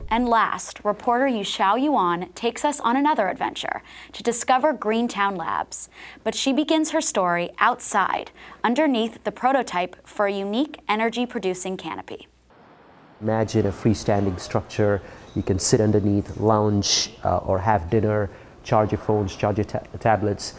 And last, reporter Yuxiao Yuan takes us on another adventure to discover Greentown Labs. But she begins her story outside, underneath the prototype for a unique energy-producing canopy. Imagine a freestanding structure. You can sit underneath, lounge, or have dinner, charge your phones, charge your tablets,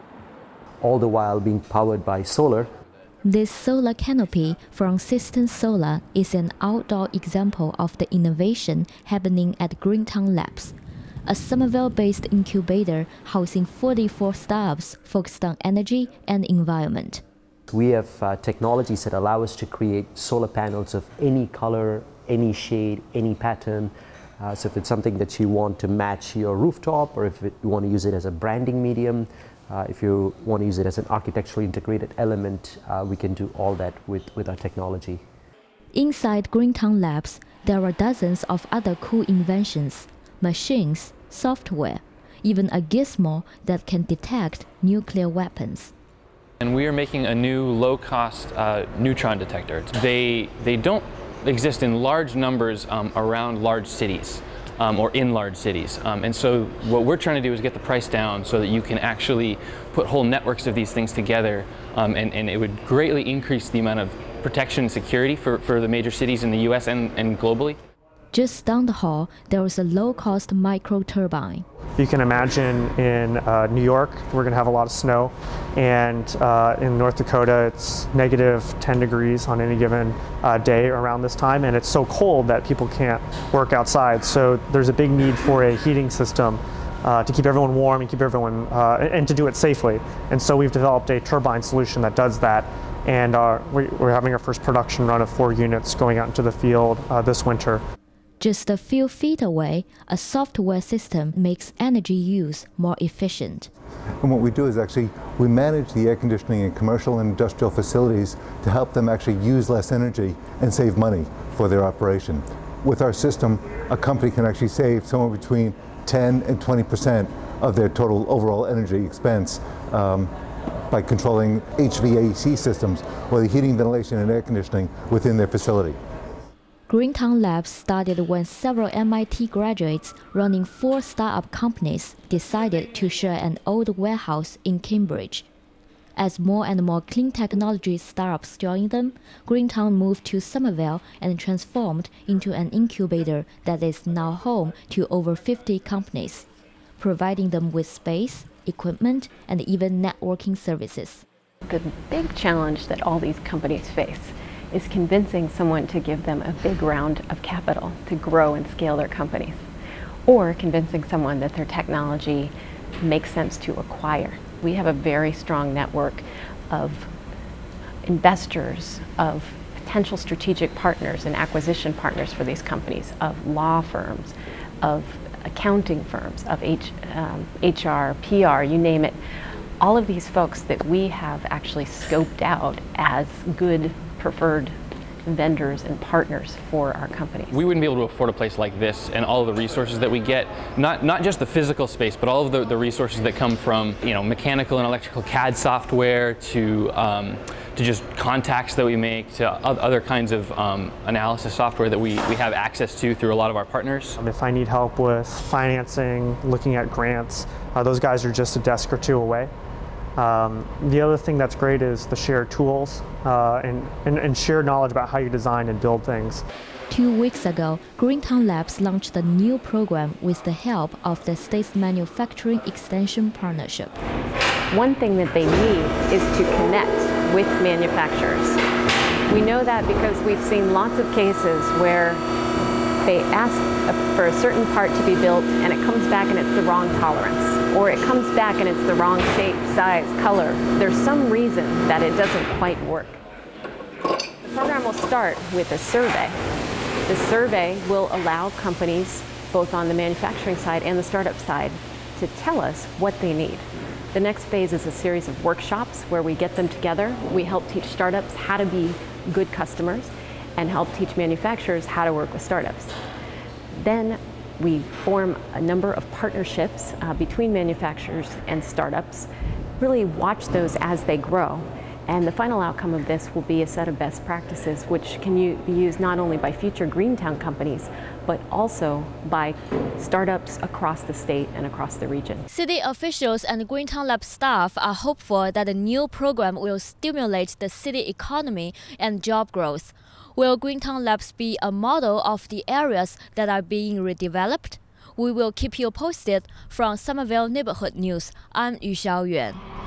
all the while being powered by solar. This solar canopy from System Solar is an outdoor example of the innovation happening at Greentown Labs, a Somerville-based incubator housing 44 startups focused on energy and environment. We have technologies that allow us to create solar panels of any color, any shade, any pattern. So if it's something that you want to match your rooftop, or if you want to use it as a branding medium, if you want to use it as an architecturally integrated element, we can do all that with our technology. Inside Greentown Labs, there are dozens of other cool inventions, machines, software, even a gizmo that can detect nuclear weapons. And we are making a new low-cost neutron detector. They don't exist in large numbers around large cities. Or in large cities. And so what we're trying to do is get the price down so that you can actually put whole networks of these things together, and it would greatly increase the amount of protection and security for the major cities in the US and globally. Just down the hall, there is a low-cost micro-turbine. You can imagine in New York, we're going to have a lot of snow, and in North Dakota, it's -10 degrees on any given day around this time, and it's so cold that people can't work outside. So there's a big need for a heating system to keep everyone warm and keep everyone, and to do it safely. And so we've developed a turbine solution that does that, and we're having our first production run of 4 units going out into the field this winter. Just a few feet away, a software system makes energy use more efficient. And what we do is actually, we manage the air conditioning in commercial and industrial facilities to help them actually use less energy and save money for their operation. With our system, a company can actually save somewhere between 10 and 20% of their total overall energy expense by controlling HVAC systems, or the heating, ventilation, and air conditioning within their facility. Greentown Labs started when several MIT graduates running 4 startup companies decided to share an old warehouse in Cambridge. As more and more clean technology startups joined them, Greentown moved to Somerville and transformed into an incubator that is now home to over 50 companies, providing them with space, equipment, and even networking services. The big challenge that all these companies face is convincing someone to give them a big round of capital to grow and scale their companies, or convincing someone that their technology makes sense to acquire. We have a very strong network of investors, of potential strategic partners and acquisition partners for these companies, of law firms, of accounting firms, of HR, PR, you name it. All of these folks that we have actually scoped out as good preferred vendors and partners for our companies. We wouldn't be able to afford a place like this and all of the resources that we get, not just the physical space, but all of the resources that come from, mechanical and electrical CAD software to just contacts that we make, to other kinds of analysis software that we have access to through a lot of our partners. If I need help with financing, looking at grants, those guys are just a desk or 2 away. The other thing that's great is the shared tools and shared knowledge about how you design and build things. 2 weeks ago, Greentown Labs launched a new program with the help of the State's Manufacturing Extension Partnership. One thing that they need is to connect with manufacturers. We know that because we've seen lots of cases where they ask for a certain part to be built and it comes back and it's the wrong tolerance, or it comes back and it's the wrong shape, size, color. There's some reason that it doesn't quite work. The program will start with a survey. The survey will allow companies, both on the manufacturing side and the startup side, to tell us what they need. The next phase is a series of workshops where we get them together. We help teach startups how to be good customers and help teach manufacturers how to work with startups. Then we form a number of partnerships between manufacturers and startups, really watch those as they grow, And the final outcome of this will be a set of best practices which can be used not only by future Greentown companies, but also by startups across the state and across the region. City officials and Greentown Lab staff are hopeful that the new program will stimulate the city economy and job growth. Will Greentown Labs be a model of the areas that are being redeveloped? We will keep you posted. From Somerville Neighborhood News, I'm Yu Xiaoyuan.